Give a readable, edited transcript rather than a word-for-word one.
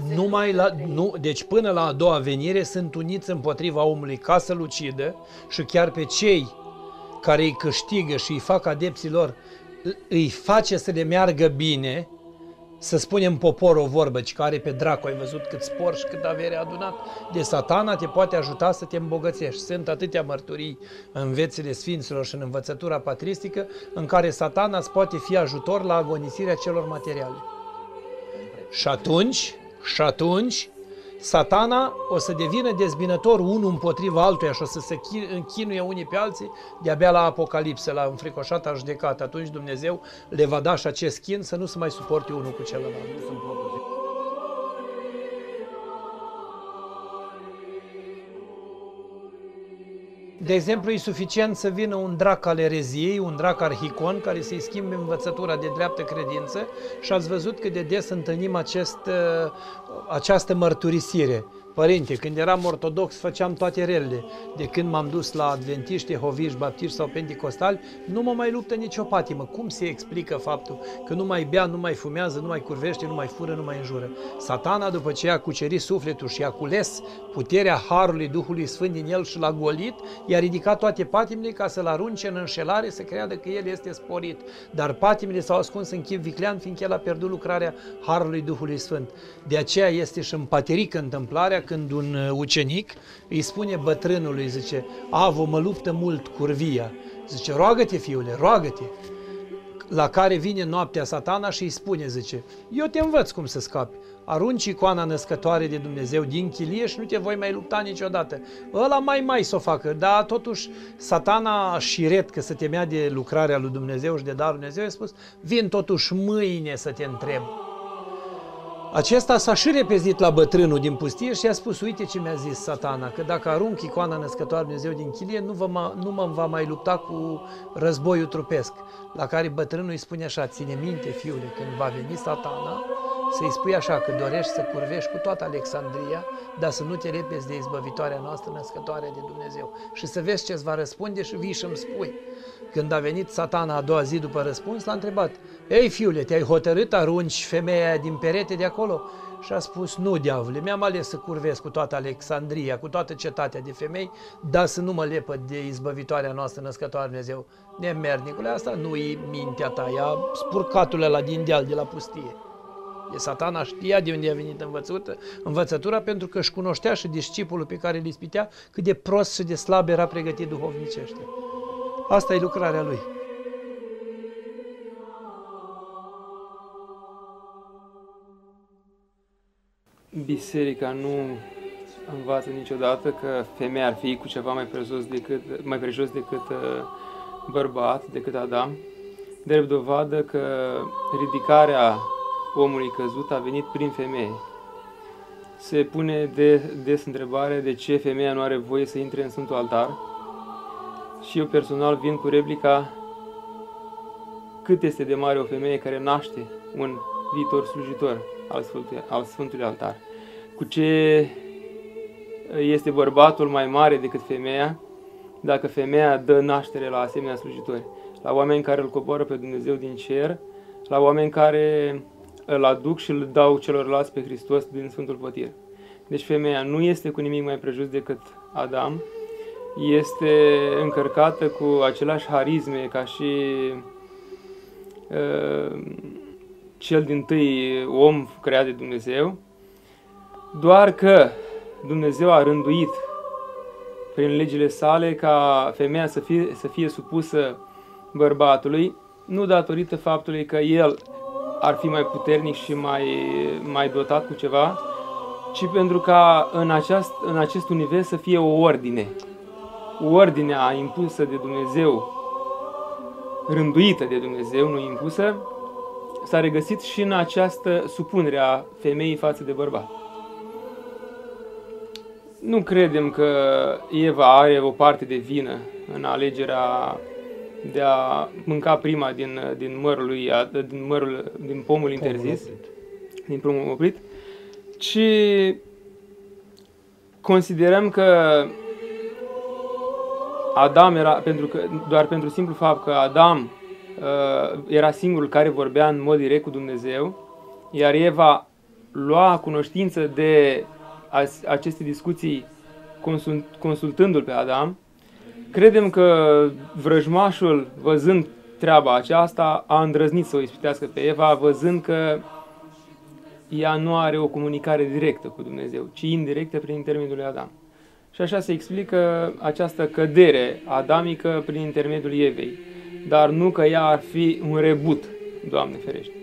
Deci până la a doua venire sunt uniți împotriva omului ca să-l ucidă și chiar pe cei care îi câștigă și îi fac adepții lor, îi face să le meargă bine, să spunem popor o vorbă, ci care pe dracu ai văzut cât spor și cât avere adunat, de Satana te poate ajuta să te îmbogățești. Sunt atâtea mărturii în viețile Sfinților și în învățătura patristică în care Satana îți poate fi ajutor la agonisirea celor materiale. Și atunci, Satana o să devină dezbinător unul împotriva altuia și o să se închinuie unii pe alții de-abia la Apocalipsă, la înfricoșata judecată. Atunci Dumnezeu le va da și acest chin să nu se mai suporte unul cu celălalt. De exemplu, e suficient să vină un drac al ereziei, un drac arhicon, care să-i schimbe învățătura de dreaptă credință și ați văzut cât de des întâlnim această mărturisire. Părinte, când eram ortodox, făceam toate relele. De când m-am dus la adventiști, jehoviști, baptiști sau penticostali, nu mă mai luptă nicio patimă. Cum se explică faptul că nu mai bea, nu mai fumează, nu mai curvește, nu mai fură, nu mai înjură? Satana, după ce a cucerit sufletul și a cules puterea Harului Duhului Sfânt din el și l-a golit, i-a ridicat toate patimile ca să-l arunce în înșelare, să creadă că el este sporit. Dar patimile s-au ascuns în chip viclean, fiindcă el a pierdut lucrarea Harului Duhului Sfânt. De aceea este și împaterică întâmplarea când un ucenic îi spune bătrânului, zice, Avo, mă luptă mult curvia. Zice, roagă-te, fiule, roagă-te. La care vine noaptea Satana și îi spune, zice, eu te învăț cum să scapi. Arunci icoana născătoare de Dumnezeu din chilie și nu te voi mai lupta niciodată. Ăla mai să o facă, dar totuși Satana șiret că se temea de lucrarea lui Dumnezeu și de darul Dumnezeu, a spus, vin totuși mâine să te întreb. Acesta s-a și repezit la bătrânul din pustie și i-a spus, uite ce mi-a zis Satana, că dacă arunc icoana născătoare Dumnezeu din chilie, nu mă va mai lupta cu războiul trupesc. La care bătrânul îi spune așa, ține minte, fiule, când va veni Satana, să-i spui așa, că dorești să curvești cu toată Alexandria, dar să nu te repezi de izbăvitoarea noastră născătoare de Dumnezeu. Și să vezi ce-ți va răspunde și vii și-mi spui. Când a venit Satana a doua zi după răspuns, l-a întrebat, ei, fiule, te-ai hotărât, arunci femeia din perete de acolo? Și a spus, nu, diavole, mi-am ales să curvesc cu toată Alexandria, cu toată cetatea de femei, dar să nu mă lepăd de izbăvitoarea noastră născătoare Dumnezeu. Nemernicule, asta nu-i mintea ta, ea spurcatul ăla din deal de la pustie. De Satana știa de unde a venit învățătura, pentru că își cunoștea și discipulul pe care îl ispitea cât de prost și de slab era pregătit duhovnicește. Asta e lucrarea lui. Biserica nu învață niciodată că femeia ar fi cu ceva mai prejos decât bărbat, decât Adam. Drept dovadă că ridicarea omului căzut a venit prin femeie. Se pune des întrebarea de ce femeia nu are voie să intre în Sfântul Altar și eu personal vin cu replica cât este de mare o femeie care naște un viitor slujitor al Sfântului Altar. Cu ce este bărbatul mai mare decât femeia dacă femeia dă naștere la asemenea slujitori, la oameni care îl coboară pe Dumnezeu din cer, la oameni care îl aduc și îl dau celorlalți pe Hristos din Sfântul Potir. Deci femeia nu este cu nimic mai prejos decât Adam, este încărcată cu aceleași harisme ca și cel dintâi om creat de Dumnezeu, doar că Dumnezeu a rânduit prin legile sale ca femeia să fie supusă bărbatului, nu datorită faptului că el ar fi mai puternic și mai dotat cu ceva, ci pentru ca în acest univers să fie o ordine. Ordinea impusă de Dumnezeu, rânduită de Dumnezeu, nu impusă, s-a regăsit și în această supunere a femeii față de bărbat. Nu credem că Eva are o parte de vină în alegerea de a mânca prima din pomul interzis, din pomul oprit, ci considerăm că Adam era, doar pentru simplu fapt că Adam era singurul care vorbea în mod direct cu Dumnezeu, iar Eva lua cunoștință de aceste discuții consultându-l pe Adam. Credem că vrăjmașul, văzând treaba aceasta, a îndrăznit să o ispitească pe Eva, văzând că ea nu are o comunicare directă cu Dumnezeu, ci indirectă prin intermediul lui Adam. Și așa se explică această cădere adamică prin intermediul Evei, dar nu că ea ar fi un rebut, Doamne ferește.